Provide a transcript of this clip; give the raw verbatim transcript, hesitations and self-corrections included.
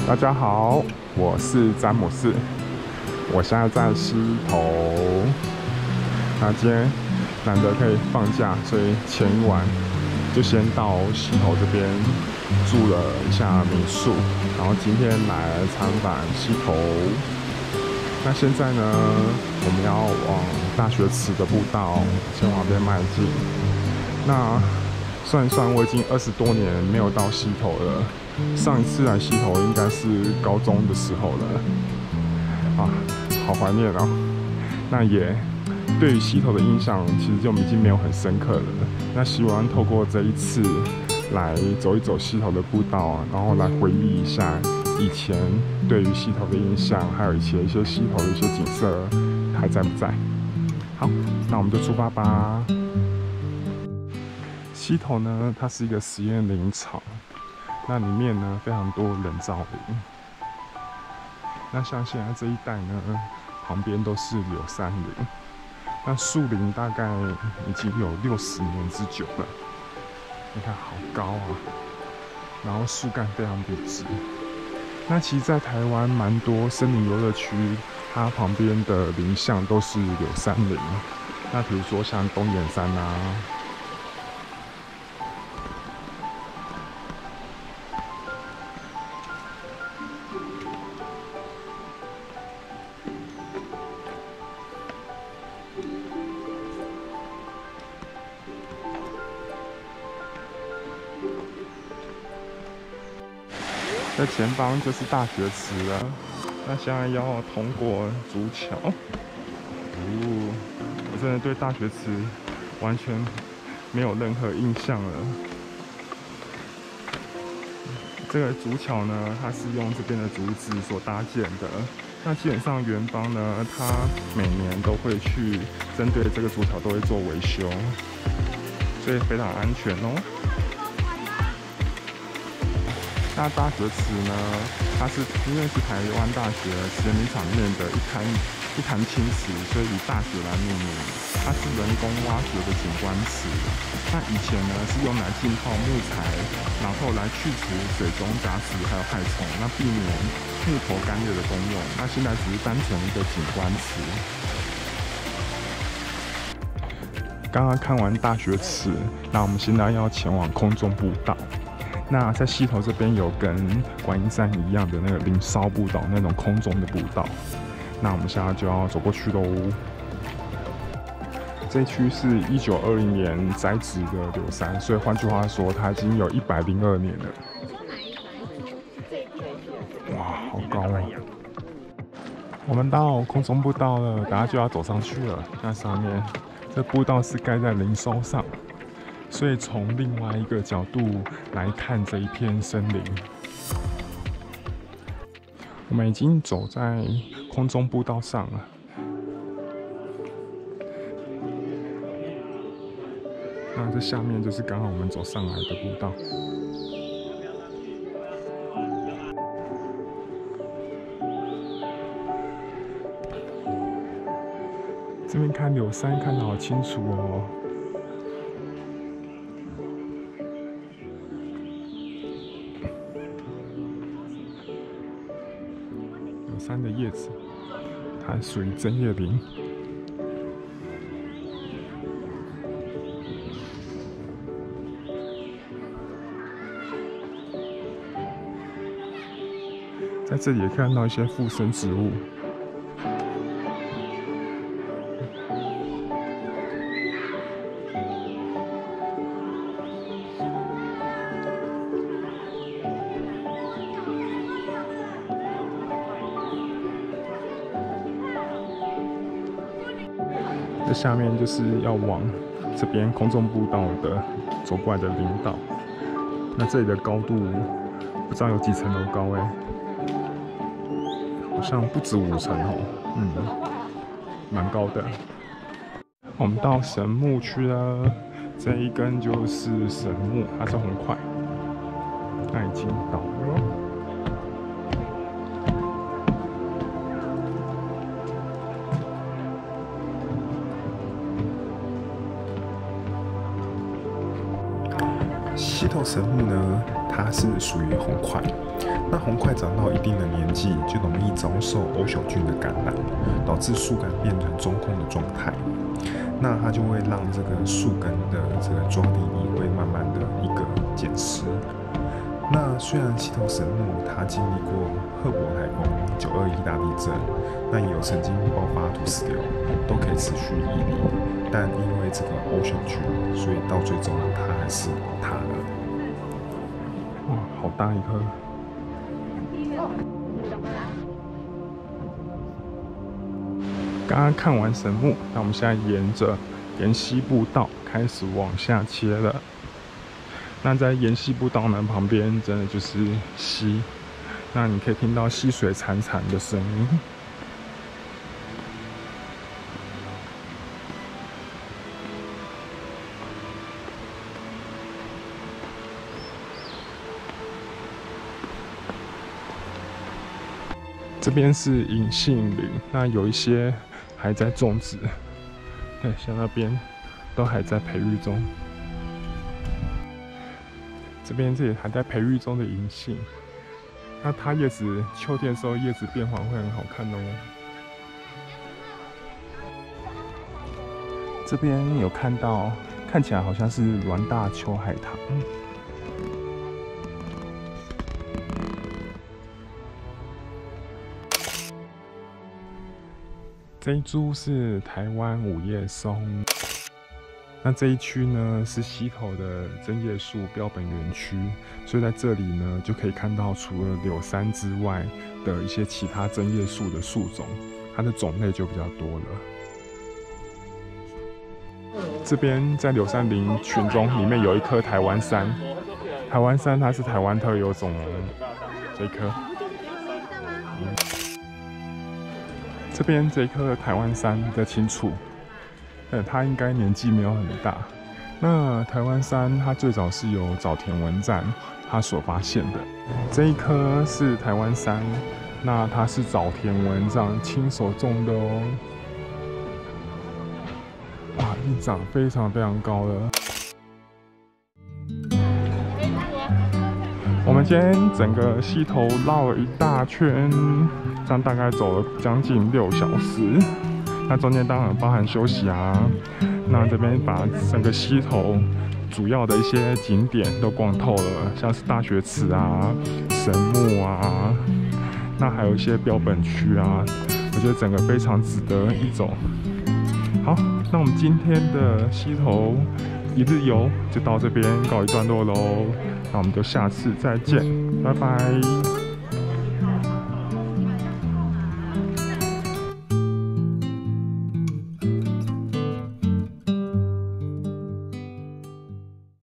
大家好，我是詹姆斯，我现在在溪头。那今天难得可以放假，所以前一晚就先到溪头这边住了一下民宿，然后今天来参访溪头。那现在呢，我们要往大学池的步道先往那边迈进。那算一算，我已经二十多年没有到溪头了。上一次来溪头应该是高中的时候了，啊，好怀念哦。那也对于溪头的印象，其实就已经没有很深刻了。那希望透过这一次来走一走溪头的步道啊，然后来回忆一下以前对于溪头的印象，还有以前一些溪头的一些景色还在不在？好，那我们就出发吧。溪头呢，它是一个实验林场。那里面呢，非常多人造林。那像现在这一带呢，旁边都是柳杉林。那树林大概已经有六十年之久了。你看好高啊！然后树干非常笔直。那其实，在台湾蛮多森林游乐区，它旁边的林相都是柳杉林。那比如说像东眼山啊。在前方就是大学池了，那现在要通过竹桥。哦，我真的对大学池完全没有任何印象了。这个竹桥呢，它是用这边的竹子所搭建的。那基本上园方呢，它每年都会去针对这个竹桥都会做维修，所以非常安全哦。那大学池呢？它是因为是台湾大学实验林场里面的一潭一潭青池，所以以大学来命名。它是人工挖掘的景观池。那以前呢是用来浸泡木材，然后来去除水中杂质还有害虫，那避免木头干裂的功用。那现在只是单纯一个景观池。刚刚看完大学池，那我们现在要前往空中步道。那在溪头这边有跟观音山一样的那个林梢步道，那种空中的步道。那我们现在就要走过去喽。这一区是一九二零年栽植的柳杉，所以换句话说，它已经有一百零二年了。哇，好高哦！我们到空中步道了，等下就要走上去了。那上面这步道是盖在林梢上。所以从另外一个角度来看这一片森林，我们已经走在空中步道上了。那这下面就是刚好我们走上来的步道。这边看柳杉看得好清楚哦。山的叶子，它属于针叶林。在这里也看到一些附生植物。这下面就是要往这边空中步道的走过来的林道。那这里的高度不知道有几层楼高哎，好像不止五层哦，嗯，蛮高的。我们到神木区了，这一根就是神木，它是红块，那已经倒了。溪头神木呢， 它是属于红块。那红块长到一定的年纪，就容易遭受欧小菌的感染，导致树干变成中空的状态。那它就会让这个树根的这个装地力会慢慢的一个减失。那虽然溪头神木它经历过赫伯台风、九二一大地震，那也有曾经爆发土石流，都可以持续屹立，但因为这个欧小菌，所以到最终它还是塌了。哇，好大一颗！刚刚看完神木，那我们现在沿着沿溪步道开始往下切了。那在沿溪步道呢旁边，真的就是溪，那你可以听到溪水潺潺的声音。这边是银杏林，那有一些还在种植，对，像那边都还在培育中。这边这里还在培育中的银杏，那它叶子秋天的时候叶子变黄会很好看哦。这边有看到，看起来好像是峦大秋海棠。这一株是台湾五叶松，那这一区呢是溪头的针叶树标本园区，所以在这里呢就可以看到除了柳杉之外的一些其他针叶树的树种，它的种类就比较多了。这边在柳杉林群中，里面有一棵台湾杉，台湾杉它是台湾特有种，这一棵。嗯这边这棵台湾杉的清楚，呃，它应该年纪没有很大。那台湾杉它最早是由早田文赞他所发现的，这一棵是台湾杉，那它是早田文赞亲手种的哦。哇，一长非常非常高了。我们今天整个溪头绕了一大圈，这样大概走了将近六小时。那中间当然包含休息啊。那这边把整个溪头主要的一些景点都逛透了，像是大学池啊、神木啊，那还有一些标本区啊，我觉得整个非常值得一走。好，那我们今天的溪头一日游就到这边告一段落喽。那我们就下次再见，拜拜。